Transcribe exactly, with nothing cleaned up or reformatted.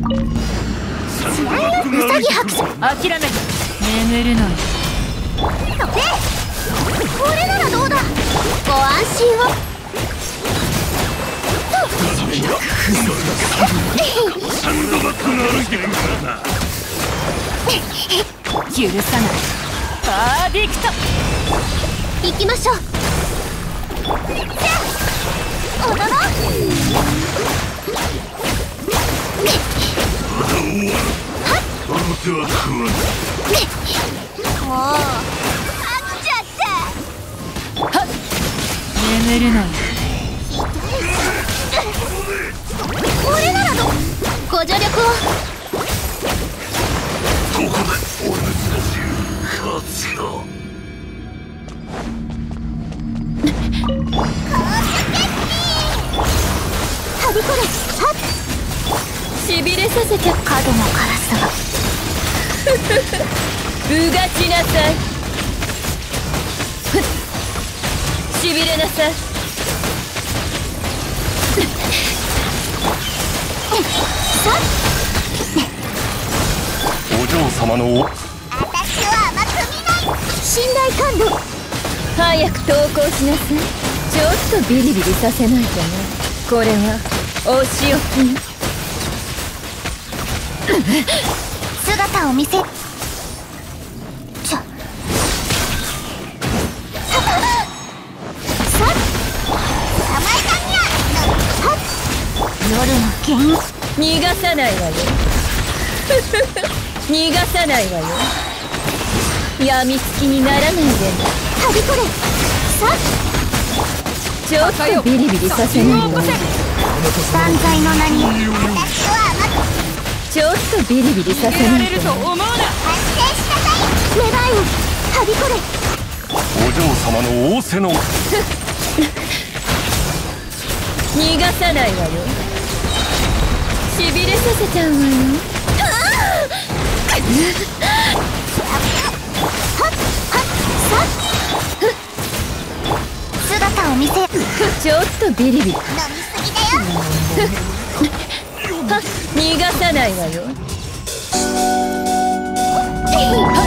ウサギ白書。 諦め眠るのよ。 これならどうだ。ご安心を。 三度がくなるけんからな。 許さない。バーディクト。 行きましょう。踊ろう。 この手は食わぬ。 もう飽きちゃった。 はっ眠るのよ。 これならどご助力を。 ここで俺たち勝つよ。 はびこれ。はっしびれさせちゃ角の辛さが。 うがちなさい。ふっしびれなさい。 さっお嬢様の。 私は甘く見ない。信頼感度。 早く投降しなさい。ちょっとビリビリさせないとね。これはお仕置きよ。 姿を見せ。ちょさっさっ甘えたにゃ。はっ夜の剣。 逃がさないわよ。逃がさないわよ。やみつきにならないでね。 はびこれ。さっちょっとビリビリさせないとね。 断罪の名に私は甘く。 ちょっとビリビリさせないとね。 発生しなさい。メバイン。はびこれ。 お嬢様の仰せの。 逃がさないわよ。しびれさせちゃうわよ。 姿を見せ。 ちょっとビリビリ。 飲みすぎだよ。 逃がさないわよ。 は